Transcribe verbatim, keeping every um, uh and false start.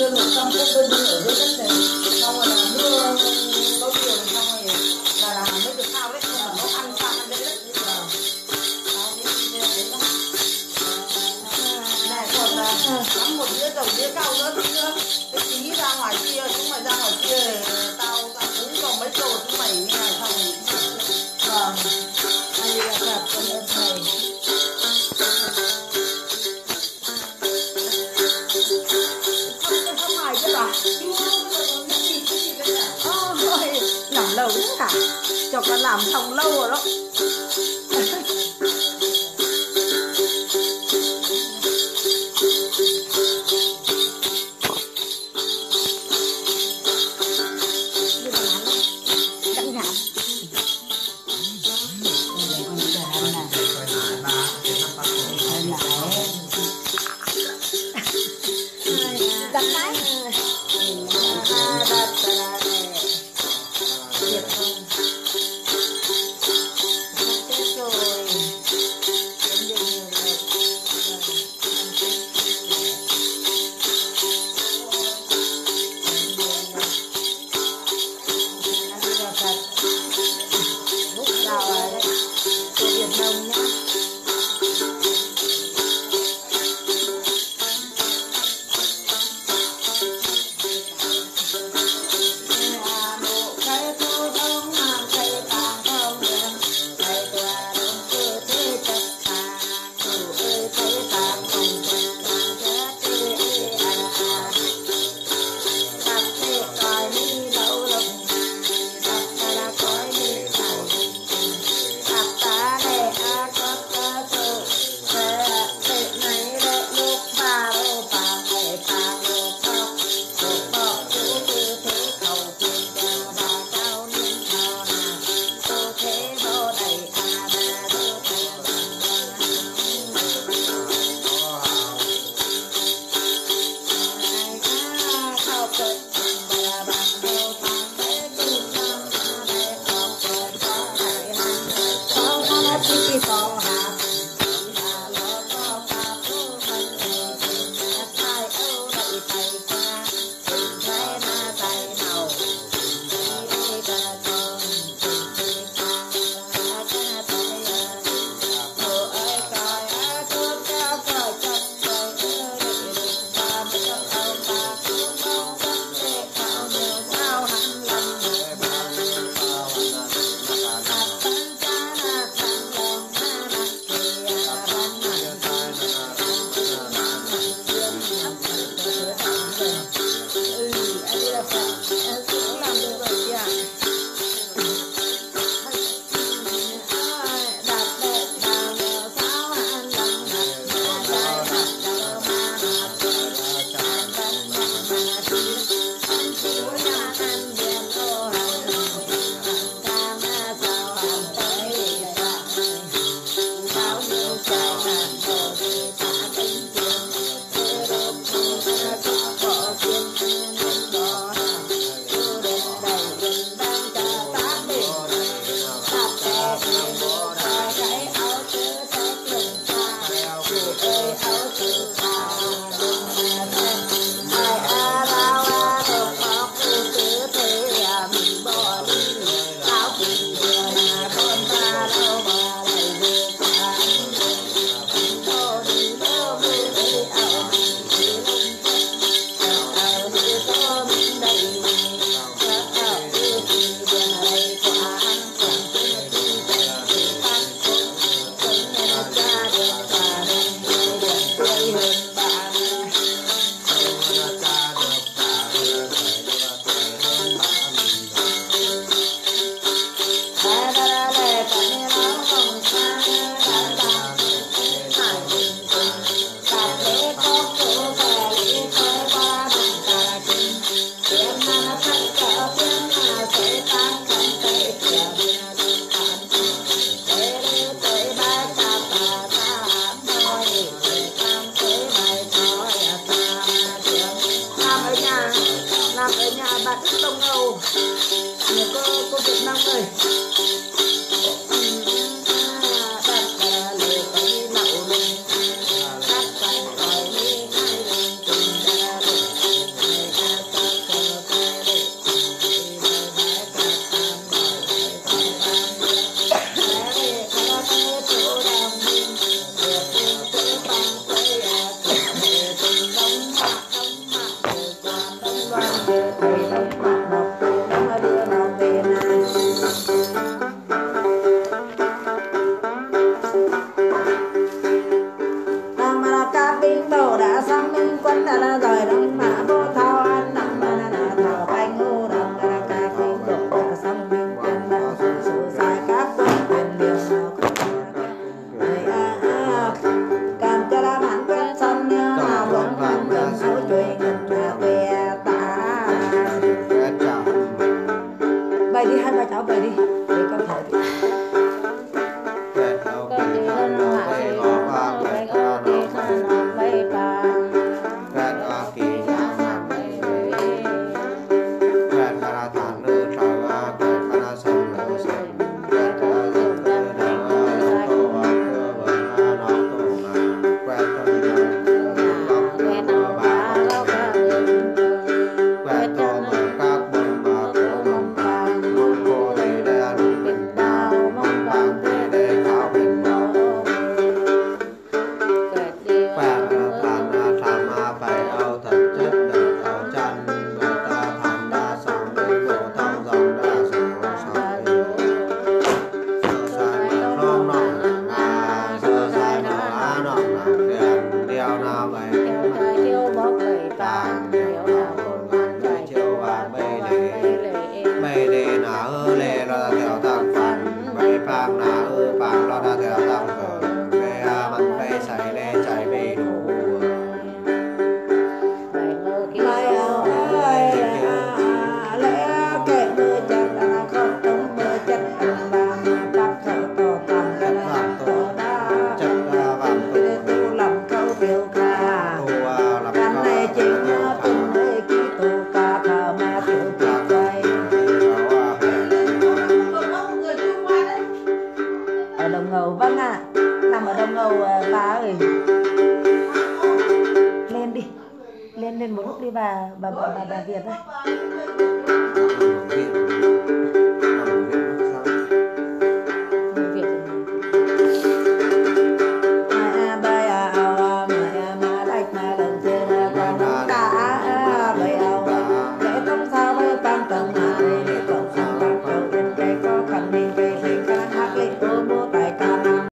đưa một trăm cái bên ở dưới đất này, xong rồi là đưa nó nhiều xong rồi là là mới được sao đấy, nhưng mà nó ăn sang ăn đấy đấy. Này còn là nắm một đĩa dầu đĩa cao nữa tí nữa, cái tí ra ngoài kia, chúng mày ra ngoài kia thì tao tao cũng còn mấy đồ chúng mày như này xong rồi. Vâng, đây là thật con ơn thầy. Ôi, làm lâu lắm cả, cho con làm xong lâu rồi đó. chiêu bốc bảy bàn liễu là côn ngoan bài chiêu và mê lệ mê lệ nà ơ lệ lo theo tăng phản bảy phang nà ơ phang lo theo tăng cờ mê a mặn mê chạy lệ chạy mê đủ bài ngơ kỹ Lai áo ai lẽ kệ mưa chặt là không tống mưa chặt là bác thở tổ tàng là tổ đa để tu làm câu biểu ca căn này chính tuần nơi kỹ tu ca thờ ma tiểu tiệc quay ở Đồng Ngầu. Vâng ạ, à, nằm ở Đồng Ngầu bà ơi. Lên đi, lên lên một lúc đi bà bà bà bà, bà Việt ơi.